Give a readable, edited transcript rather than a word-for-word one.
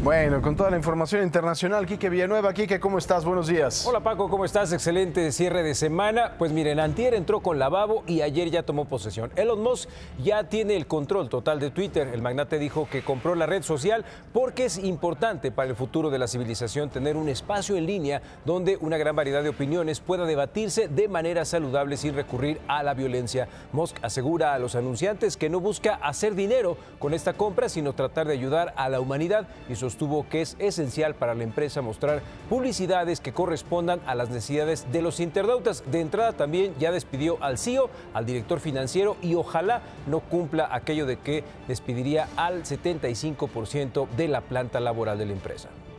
Bueno, con toda la información internacional, Quique Villanueva. Quique, ¿cómo estás? Buenos días. Hola Paco, ¿cómo estás? Excelente cierre de semana. Pues miren, antier entró con lavabo y ayer ya tomó posesión. Elon Musk ya tiene el control total de Twitter. El magnate dijo que compró la red social porque es importante para el futuro de la civilización tener un espacio en línea donde una gran variedad de opiniones pueda debatirse de manera saludable sin recurrir a la violencia. Musk asegura a los anunciantes que no busca hacer dinero con esta compra, sino tratar de ayudar a la humanidad, y sostuvo que es esencial para la empresa mostrar publicidades que correspondan a las necesidades de los internautas. De entrada también ya despidió al CEO, al director financiero, y ojalá no cumpla aquello de que despediría al 75% de la planta laboral de la empresa.